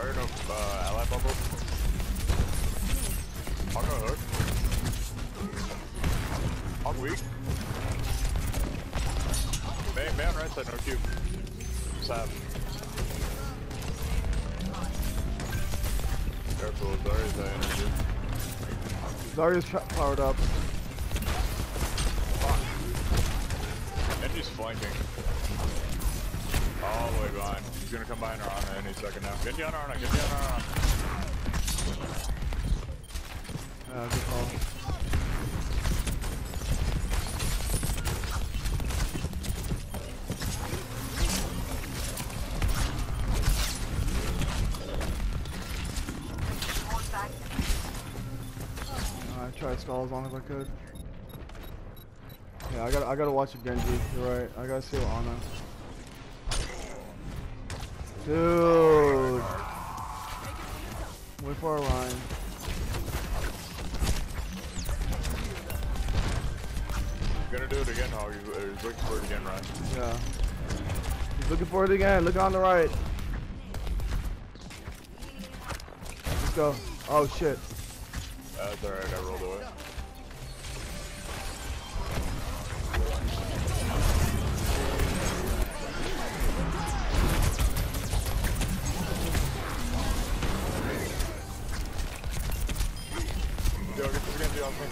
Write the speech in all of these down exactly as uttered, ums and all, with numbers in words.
Sorry, no uh, ally bubble. I'll go hook. Hog weak. May, may on right side, no cube. Sap. Careful, Zarya's high energy. Zarya's powered up. Genji's flanking. All the way behind. He's gonna come by in our Ana any second now. Genji on our Ana, Genji on our Ana. Yeah, good call. I tried to stall as long as I could. Yeah, I gotta, I gotta watch Genji. You're right. I gotta see Ana. Dude. Wait for a line. He's gonna do it again, Hog. He's, he's looking for it again, right? Yeah. He's looking for it again. Look on the right. Let's go. Oh shit. That's alright, I rolled away. Yo, get this Genji off me.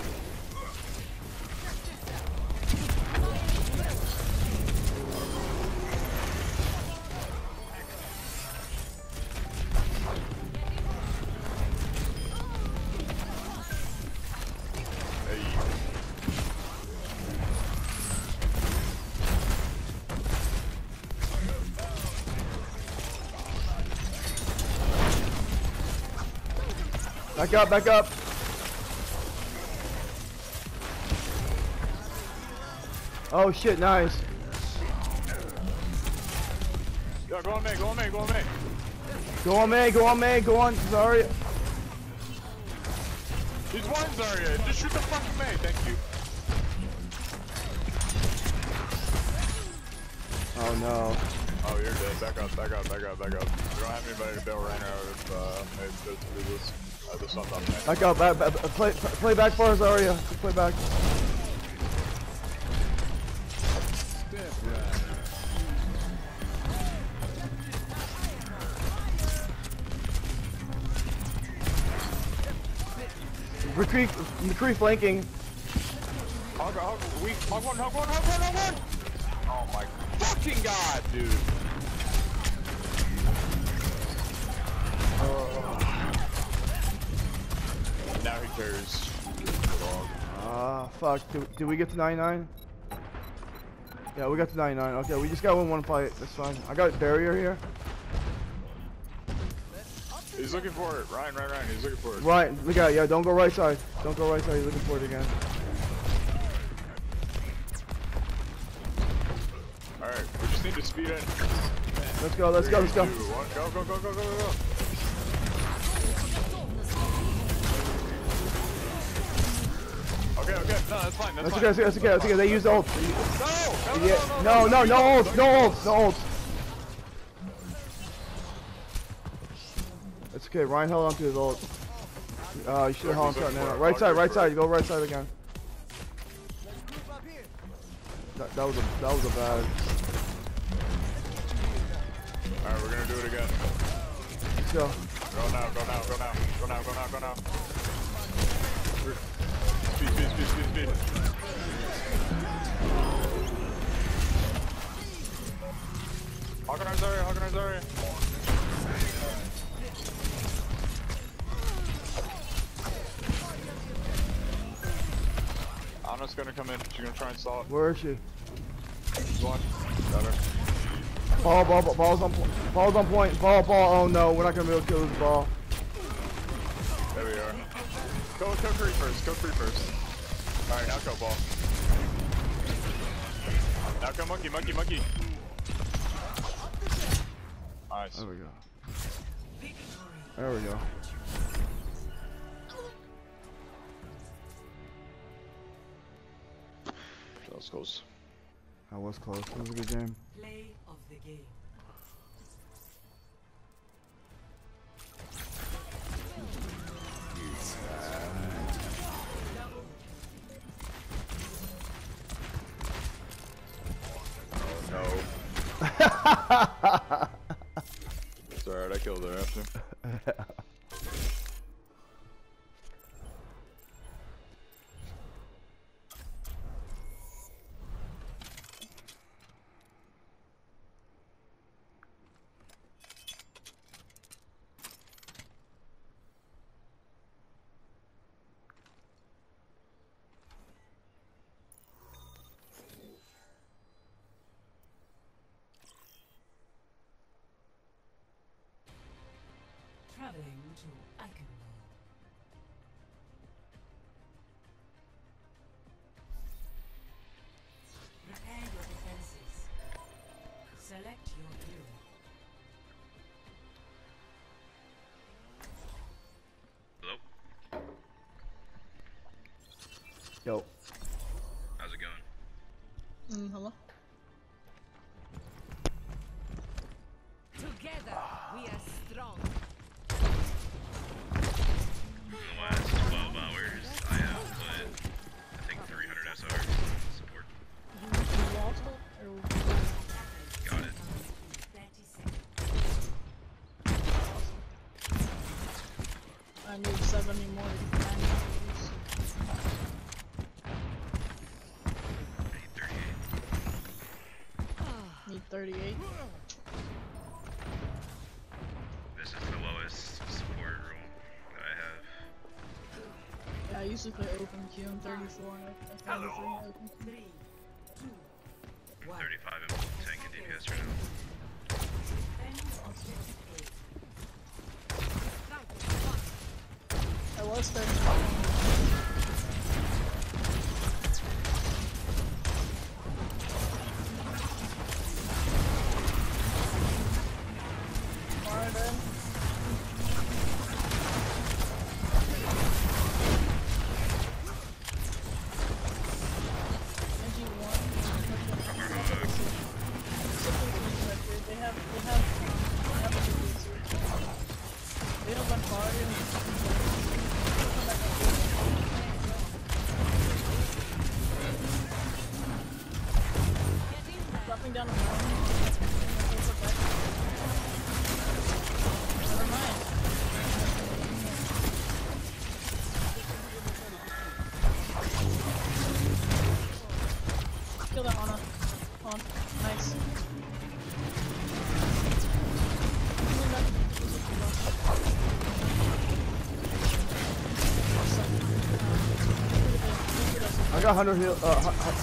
Back up, back up. Oh shit, nice. Yo, go on me, go on me, go on me. Go on May, go on May, go on Zarya. He's one Zarya, just shoot the fucking May, thank you. Oh no. Oh, you're dead. Back up, back up, back up, back up. We don't have anybody to bail Reiner out of uh, May to do this. Uh, this one's on May. Back up, back, back, play, play back for us, Zarya. Just play back. McCree, McCree flanking. Hog, hog, weak. Hog one, hog one, hog one, hog one! Oh my fucking god, dude. Oh. Now he cares. Ah, fuck. Did, did we get to ninety-nine? Yeah, we got to ninety-nine. Okay, we just gotta win one fight. That's fine. I got barrier here. He's looking for it. Ryan, Ryan, Ryan. He's looking for it. Right, look at it. Yeah, don't go right side. Don't go right side. He's looking for it again. Alright, we just need to speed in. Let's go, let's Three, go, let's go. Two, one, go, go, go, go, go, go. Okay, okay. No, that's fine. That's, That's fine. okay, that's okay, that's okay, that's okay. They use ult. No! No, Yeah. no, No, no, no ults, no ults, no ults. It's okay, Ryan held onto his ult. Uh, you should have held on to it now. Right side, right side, you go right side again. That, that was a, that was a bad. Alright, we're gonna do it again. Let's go. Go now, go now, go now, go now, go now, go now. Speed, speed, speed, speed, speed. Hog on our Zarya, hog on our Zarya. Ana's gonna come in, she's gonna try and stall it. Where is she? She's one. Got her. Ball, ball, ball, ball's on point. Ball's on point. Ball, ball. Oh no, we're not gonna be able to kill this ball. There we are. Go, go free first, go free first. Alright, now go ball. Now go monkey, monkey, monkey. Nice. There we go. There we go. That was close. That was close. That was a good game. Play of the game. It's alright, I killed her after. Traveling to Eichenwald. Prepare your defenses. Select your hero. Hello? Yo. How's it going? Mm, hello? Together, we are strong. In the last twelve hours, I have put, I think, three hundred S R support. You lost it? Or... Got it. thirty seconds. I need seventy more to get ninety. I need thirty-eight. Need thirty-eight. This is the lowest support roll that I have. Yeah, I used to play Open Q in thirty-four and I found the three Open Q. Three, two, I'm one. thirty-five and tank and D P S right now. Defend objective A. Strike one. I was thirty-five. Pardon. ninety-one. They have, they have, um, they have a good search. They don't run hard and dropping down the mountain. Never mind. Kill that Ana. On. Nice. I got one hundred heal. Uh, hu- hu-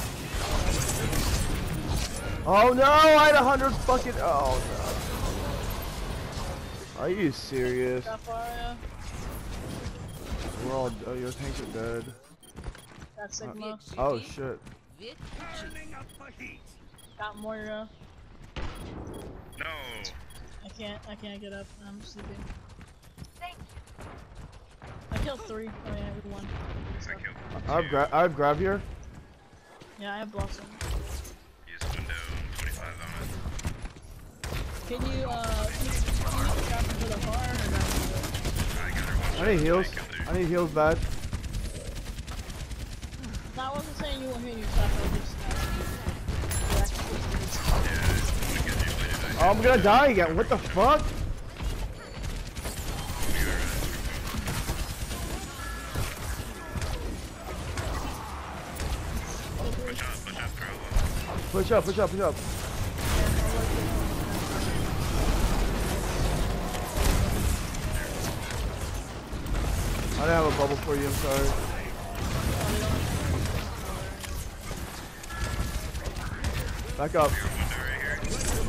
oh no! I had one hundred fucking. Oh no. Are you serious? That far, yeah. We're all. Oh, your tanks are dead. That Sigma. Oh shit. Got Moira. No! I can't, I can't get up. I'm sleeping. I killed three. Oh yeah, we won. I killed I have gra I have grab here. Yeah, I have Blossom. Use window twenty-five on it. Can you, uh, can you drop into the bar or not? I got her one I need heals. shot, I need heals bad. No, I wasn't saying you were here, you stop. I just, uh, Yeah, we can usually do that. Oh, I'm gonna die again. What the fuck? Push up, push up, throw. Push up, push up, push up. I didn't have a bubble for you, I'm sorry. Back up. Window right here.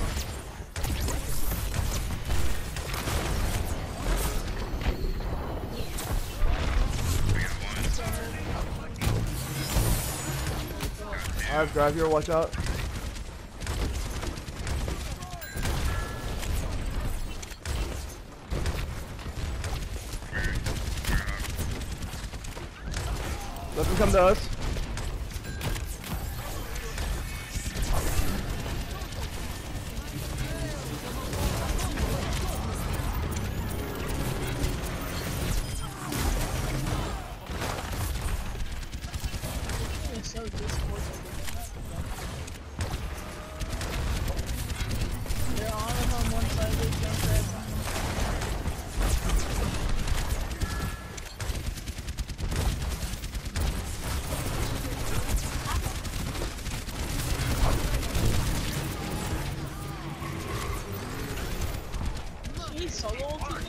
We got one. I have grab here, watch out. Let them come to us. it's so disappointing. he solo ulted?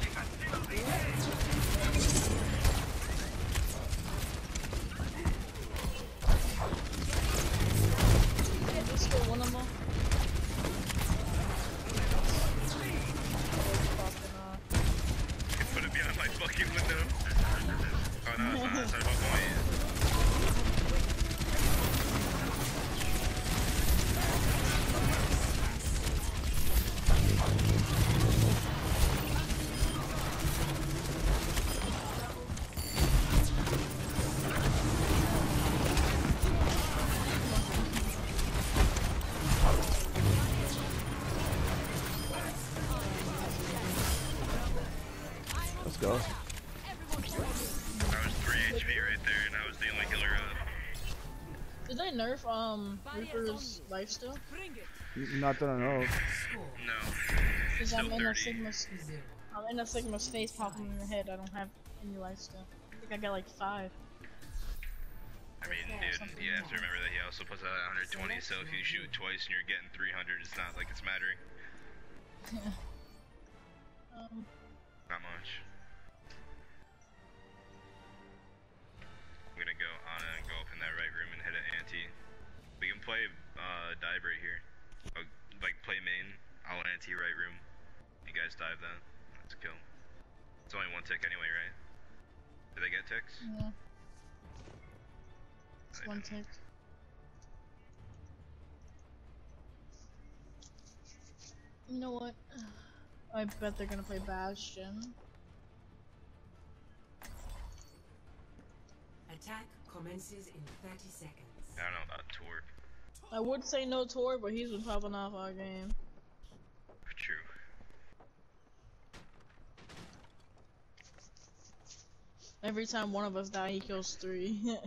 Let's go one of them. Put it behind my fucking window. Oh no, it's not. It's not about point. Let's go. I was three H P right there, and I was the only healer up. Did they nerf um Reaper's lifesteal? Bring it. Not that I know of. No. Because Still I'm in a thirty. Sigma's I'm in a Sigma's face popping in the head. I don't have any lifesteal. I think I got like five. I mean, dude, you have to remember that he also puts out one hundred twenty, so if you shoot twice and you're getting three hundred, it's not like it's mattering. um, Not much. I'm gonna go on and go up in that right room and hit an anti. We can play uh, dive right here. I'll, like, play main, I'll anti right room. You guys dive that. That's a kill. It's only one tick anyway, right? Do they get ticks? yeah. It's They one don't. tick. You know what? I bet they're gonna play Bastion. Attack commences in thirty seconds. I don't know about Torb. I would say no Tor, but he's been popping off our game. True. Every time one of us die, he kills three. I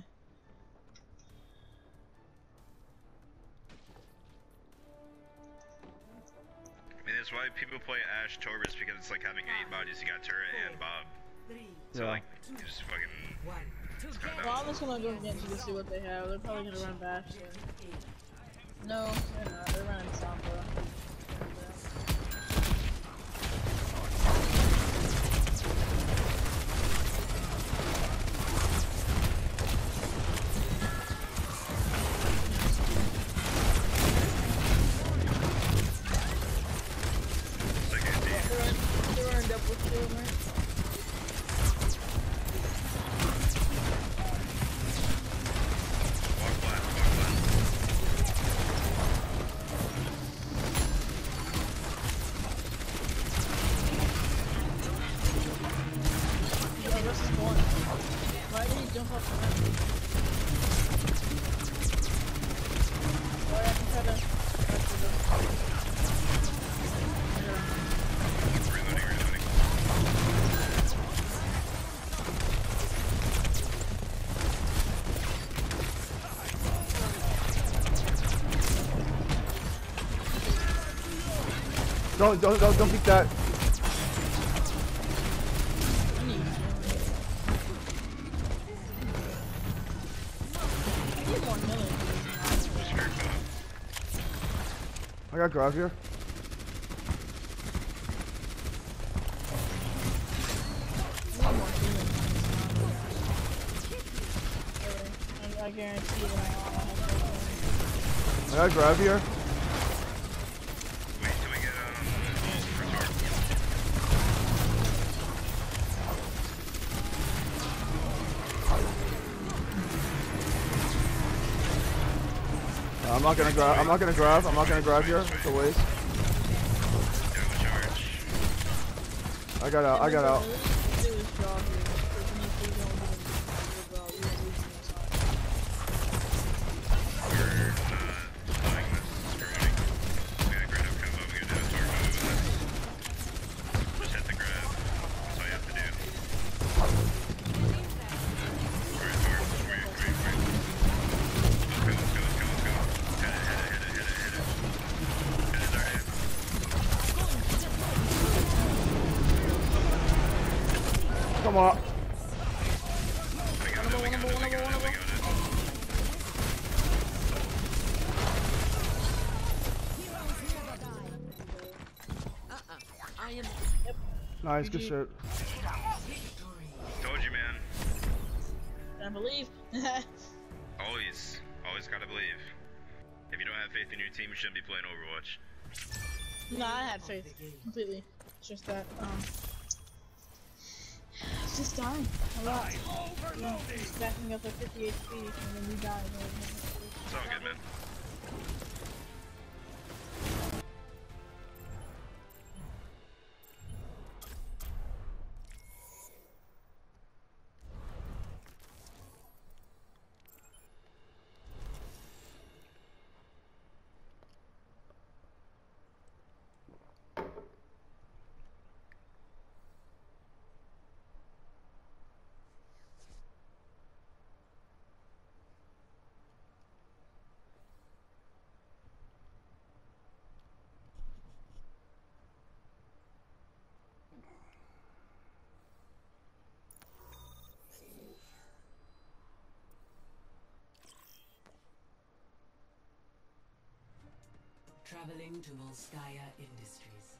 mean, that's why people play Ashe Torvis, because it's like having eight bodies. You got Turret and Bob. Three, So, Yeah. like, you just fucking. one. It's Together. kinda Well, I'm just gonna go against you to see what they have. They're probably gonna run Bastion. No, they're not. They're running Sombra. Second team. They're in, they're in double kill, man. Walk flat, walk flat. Yeah, this is one. Why did he jump off the map? Why I can try to after them. Reloading, reloading. Don't don't don't don't beat that. I need healing. I need more healing. Just very fun. I got Grav here. I need more healing. I, I guarantee that I have I got Grav here. Wait till we get, um, balls for Torb. Uh, I'm not gonna grab. I'm not gonna grab. I'm not gonna grab here. It's a waste. Do a charge. I got out. I got out. We're not doing this. We're running. We got Greta combo. We gotta do a Torb move with this. Just hit the grab. That's all you have to do. Alright, Torb. Come here, come here, come here. Let's go, let's go, let's go, let's go. Hit it, hit it, hit it, hit it, hit it. Hit it, our hit. Come on. We got it, we got it, we got it, we got it. Uh-uh. I am. Yep. Nice, good G G. shit. Told you, man. I believe. Always, always gotta believe. If you don't have faith in your team, you shouldn't be playing Overwatch. No, I had faith completely. It's just that um, it's just dying a lot. You know, just backing up at fifty H P and then you die. It's all good, man. Traveling to Volskaya Industries.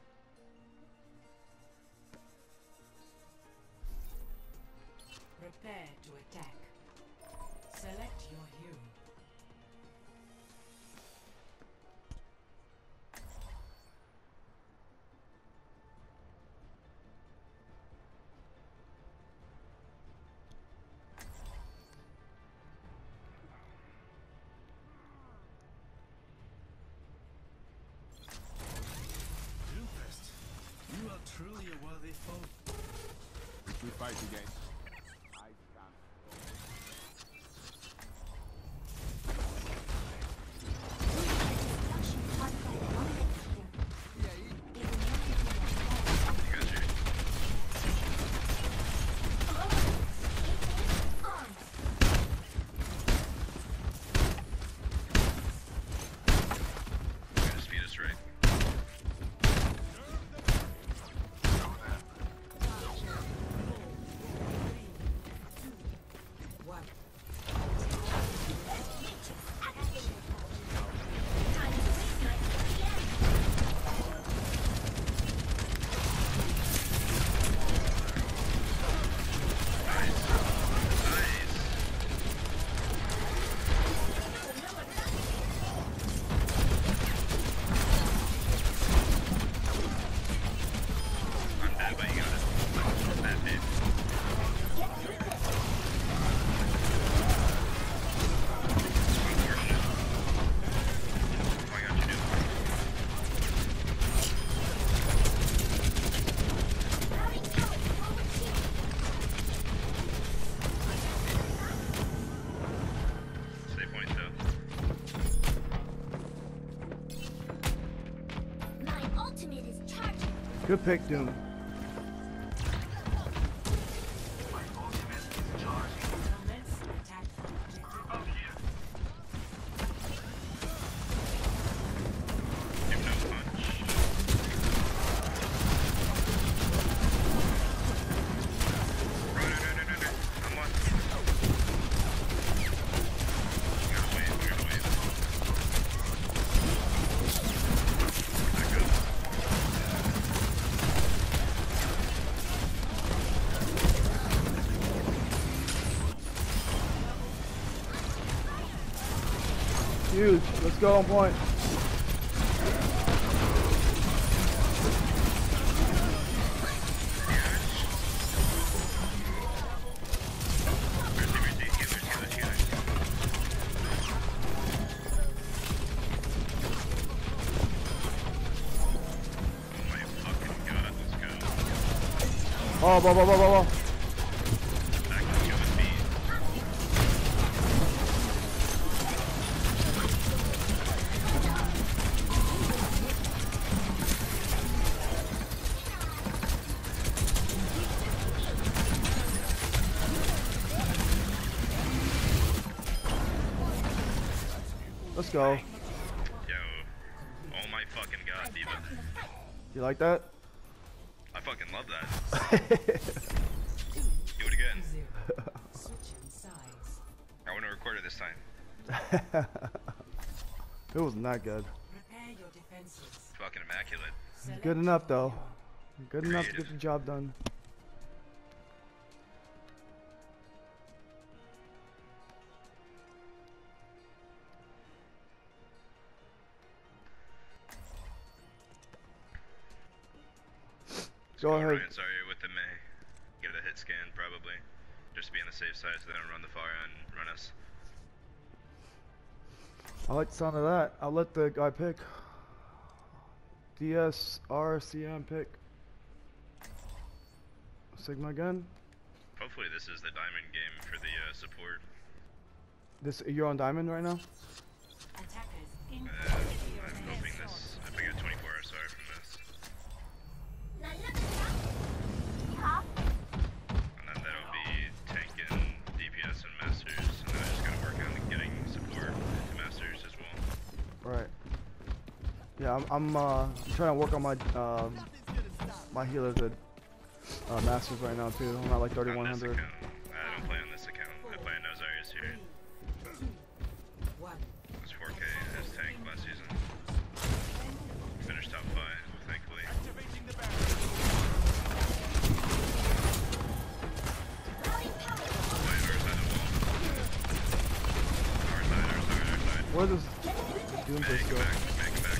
Prepare to attack. Select your hero. You are truly a worthy foe. We fight again. I Just feed us right. I'm dead, but you got it. That big. Unfortunate. Oh, I got you, dude. Stay point though. My ultimate is charging. Good pick, Doom. Commence attack objective. Give no punch. Run, run, run, run, run, run. I'm on. We gotta wait, we gotta wait. Back up. Huge. Let's go on point. Mercy, mercy, healers, healers, healers. Oh my fucking god, let's go. Oh, blah, blah, blah, blah, blah. Back to kill with me. Let's go. Yo. Oh my fucking god, Diva. You like that? I fucking love that. Do it again. Zero. Switching sides. I want to record it this time. It was not good. Prepare your defenses. Fucking immaculate. Select Good enough though. Good enough to get the job done. Go ahead. Ryan, sorry, with the May. Get a hit scan, probably. Just to be on the safe side so they don't run the fire and run us. I like the sound of that. I'll let the guy pick. D S R C M pick. Sigma again. Hopefully this is the diamond game for the uh, support. This you're on diamond right now. Attackers in Uh, I'm hoping this. If I get twenty-four hours sorry from this. And then that'll be tank and D P S and masters. And then I just gotta work on getting support into masters as well. Right. Yeah, I'm. I'm, uh, I'm trying to work on my um, my healer to uh, masters right now too. I'm at like thirty-one hundred. I don't play on this account. I play on Osiris here. one. It was four K as tank last season. Finished top five, thankfully. Wait, our side of the wall. Our side, our side, our side. Where does Doomsday Make it go? back, make it back.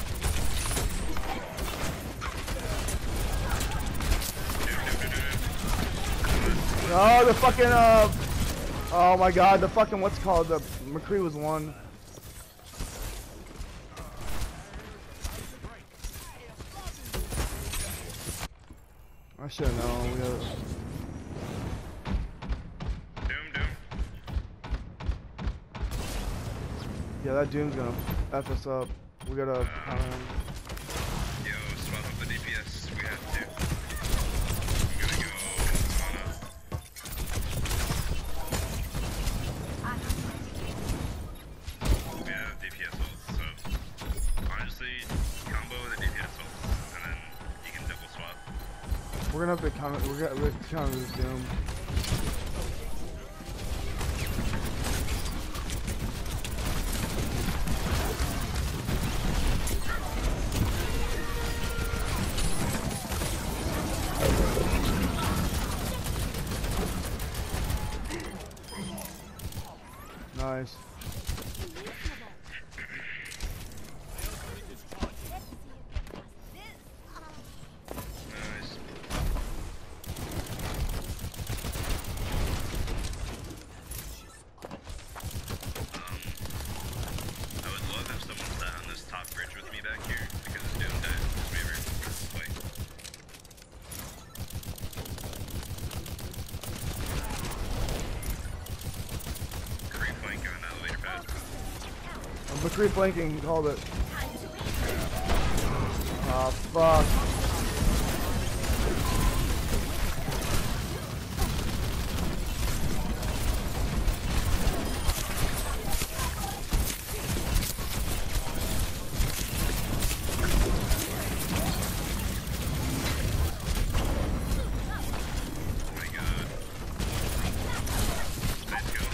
Oh, the fucking uh. Oh my God, the fucking what's it called the McCree was one. I should have known. We gotta... Doom, doom. Yeah, that Doom's gonna F us up. We gotta. Um, Yo, swap up the D P S. We have to. I'm gonna go mana. We have D P S ults, so honestly, combo with the D P S ults, and then you can double swap. we're gonna have to counter. We're gonna we're counter this Doom. Nice. Nice. I would love if someone sat on this top bridge with me back here, because it's Doom died in this waiver. Like, creep flank on elevator pad. McCree flanking, he called it. Ah, fuck. Oh my god. Let's go.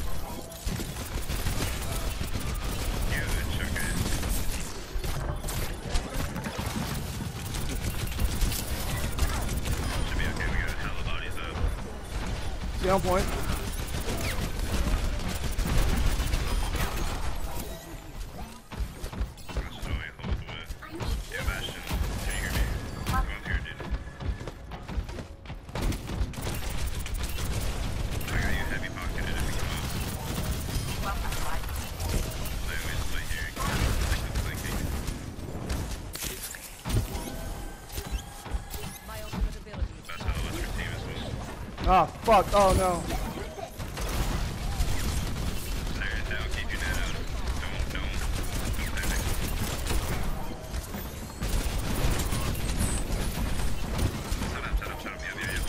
Huge, okay. Should be okay, we got hella bodies up. Stay on point. Let's just only hold the way. Yeah, Bastion, can you hear me? Come up here, dude. I got you heavy pocketed if we come up. I always play here, like the flanking. Best out of your team as well. Ah, fuck. Oh no. There, that'll keep you net out. Don't, don't, don't panic. Set up, set up, set up. Yeah, yeah, yeah.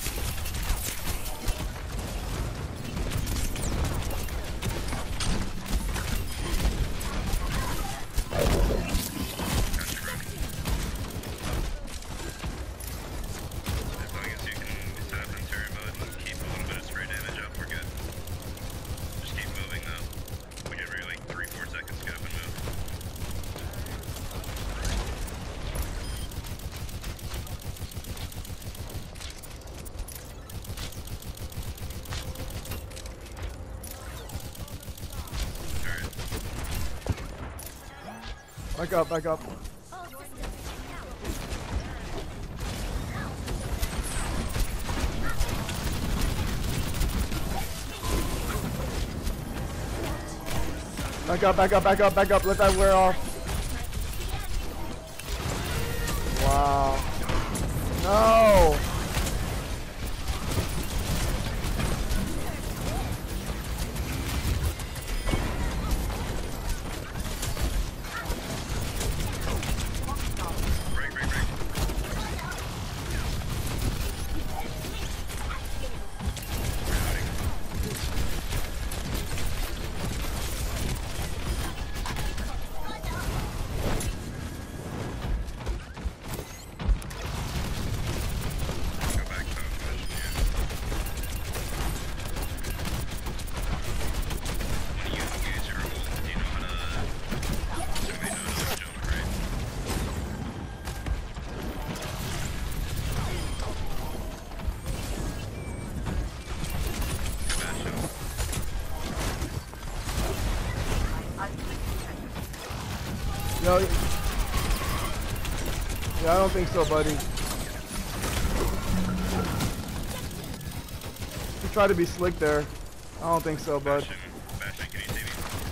Gotcha, bro. As long as you can set up in turret mode and keep a little bit of spray Back up, back up. All systems checked out. Back up, back up, back up, back up. Let that wear off. Wow. No. Break, break, break. Go back to position here. When you engage your ult, do you know how to... Somebody knows how to jump, right? Bash out. Yo. Yeah, I don't think so, buddy. You try to be slick there. I don't think so, bud. Bastion, Bastion, can you save me?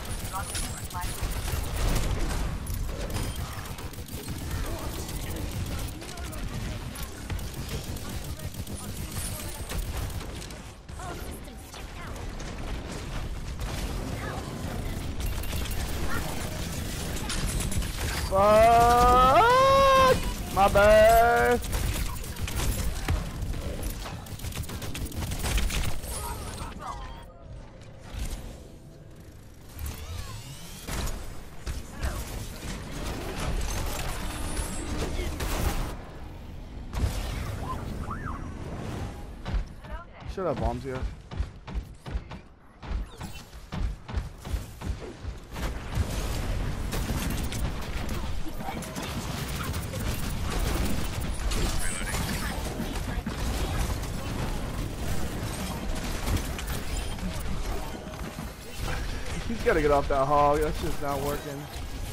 All systems checked out. Fuck! My bad. Should have bombs here. He's gotta get off that hog. That's just not working.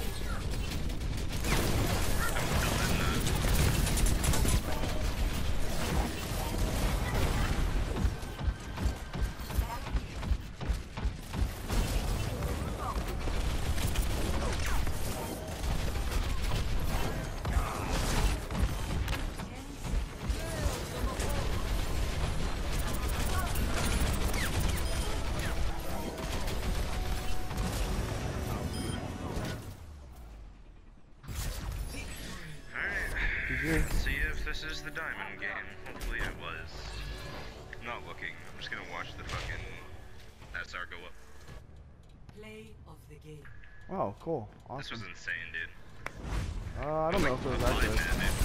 Alright, let's see if this is the diamond game. Hopefully it was. I'm not looking, I'm just gonna watch the fucking S R go up. Play of the game. Oh, cool. This was Awesome. insane, dude. Uh, I don't know if it was I'm actually. blind, man,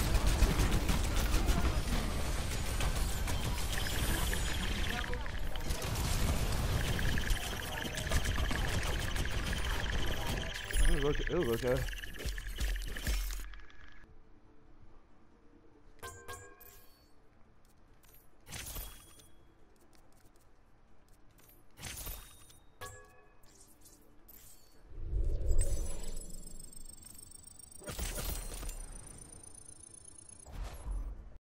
dude. It was okay. It was okay.